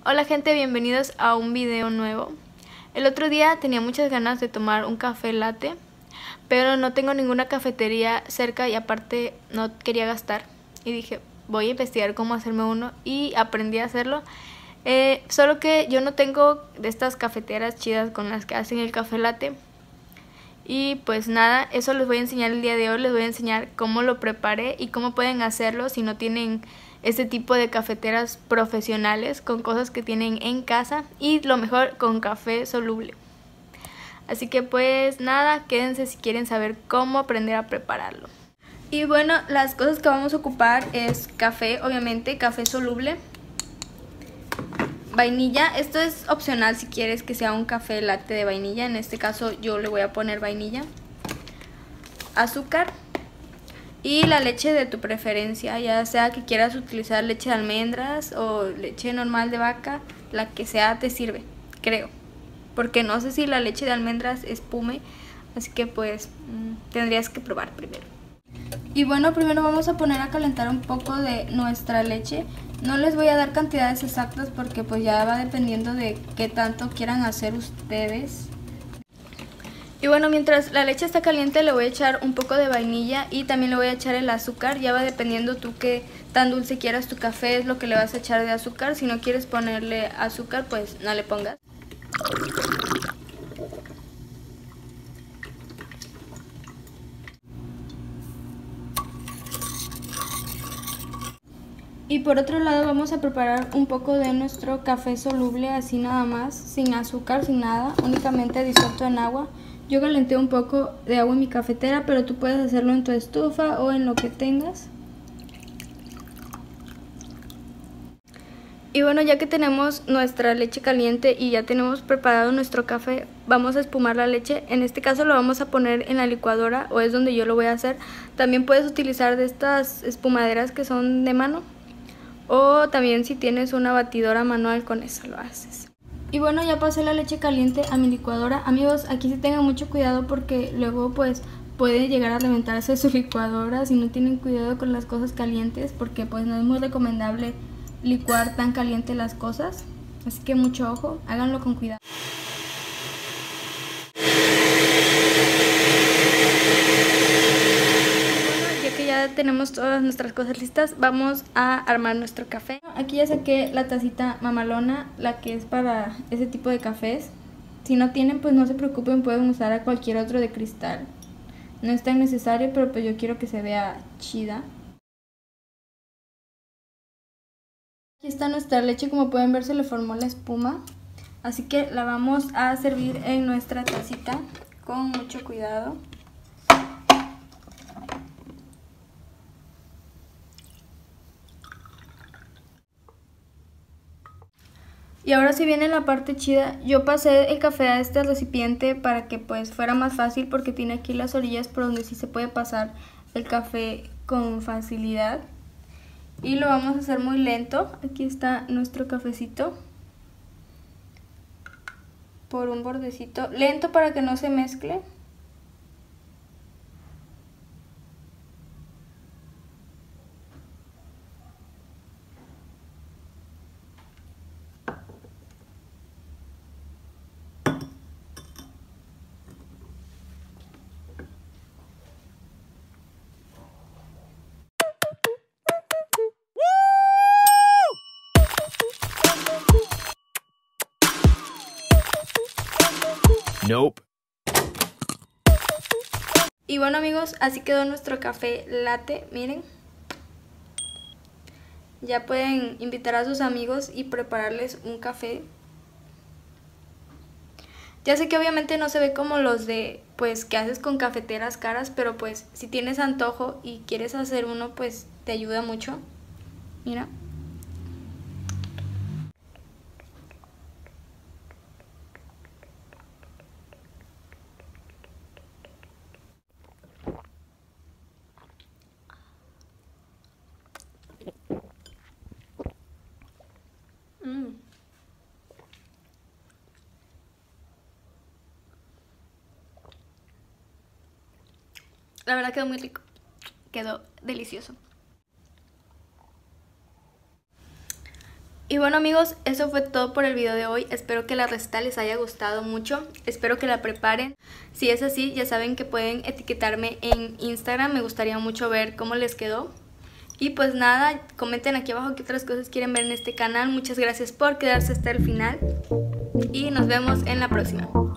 Hola gente, bienvenidos a un video nuevo. El otro día tenía muchas ganas de tomar un café latte, pero no tengo ninguna cafetería cerca y aparte no quería gastar. Y dije, voy a investigar cómo hacerme uno y aprendí a hacerlo. Solo que yo no tengo de estas cafeteras chidas con las que hacen el café latte. Y pues nada, eso les voy a enseñar el día de hoy. Les voy a enseñar cómo lo preparé y cómo pueden hacerlo si no tienen este tipo de cafeteras profesionales, con cosas que tienen en casa y lo mejor con café soluble. Así que pues nada, quédense si quieren saber cómo aprender a prepararlo. Y bueno, las cosas que vamos a ocupar es café, obviamente, café soluble, vainilla. Esto es opcional si quieres que sea un café latte de vainilla. En este caso yo le voy a poner vainilla. Azúcar y la leche de tu preferencia, ya sea que quieras utilizar leche de almendras o leche normal de vaca, la que sea te sirve, creo. Porque no sé si la leche de almendras espume, así que pues tendrías que probar primero. Y bueno, primero vamos a poner a calentar un poco de nuestra leche. No les voy a dar cantidades exactas porque pues ya va dependiendo de qué tanto quieran hacer ustedes. Y bueno, mientras la leche está caliente le voy a echar un poco de vainilla y también le voy a echar el azúcar. Ya va dependiendo tú qué tan dulce quieras tu café, es lo que le vas a echar de azúcar. Si no quieres ponerle azúcar, pues no le pongas. Y por otro lado vamos a preparar un poco de nuestro café soluble, así nada más, sin azúcar, sin nada, únicamente disuelto en agua. Yo calenté un poco de agua en mi cafetera, pero tú puedes hacerlo en tu estufa o en lo que tengas. Y bueno, ya que tenemos nuestra leche caliente y ya tenemos preparado nuestro café, vamos a espumar la leche. En este caso lo vamos a poner en la licuadora, o es donde yo lo voy a hacer. También puedes utilizar de estas espumaderas que son de mano, o también si tienes una batidora manual, con eso lo haces. Y bueno, ya pasé la leche caliente a mi licuadora. Amigos, aquí sí tengan mucho cuidado porque luego pues puede llegar a reventarse su licuadora si no tienen cuidado con las cosas calientes, porque pues no es muy recomendable licuar tan caliente las cosas. Así que mucho ojo, háganlo con cuidado. Ya tenemos todas nuestras cosas listas, vamos a armar nuestro café. Aquí ya saqué la tacita mamalona, la que es para ese tipo de cafés. Si no tienen, pues no se preocupen, pueden usar a cualquier otro de cristal. No es tan necesario, pero pues yo quiero que se vea chida. Aquí está nuestra leche, como pueden ver se le formó la espuma. Así que la vamos a servir en nuestra tacita con mucho cuidado. Y ahora sí viene la parte chida. Yo pasé el café a este recipiente para que pues fuera más fácil, porque tiene aquí las orillas por donde sí se puede pasar el café con facilidad. Y lo vamos a hacer muy lento. Aquí está nuestro cafecito. Por un bordecito. Lento para que no se mezcle. Nope. Y bueno amigos, así quedó nuestro café latte, miren. Ya pueden invitar a sus amigos y prepararles un café. Ya sé que obviamente no se ve como los de, pues, que haces con cafeteras caras, pero pues si tienes antojo y quieres hacer uno, pues te ayuda mucho. Mira. La verdad quedó muy rico. Quedó delicioso. Y bueno amigos, eso fue todo por el video de hoy. Espero que la receta les haya gustado mucho. Espero que la preparen. Si es así, ya saben que pueden etiquetarme en Instagram. Me gustaría mucho ver cómo les quedó. Y pues nada, comenten aquí abajo qué otras cosas quieren ver en este canal. Muchas gracias por quedarse hasta el final. Y nos vemos en la próxima.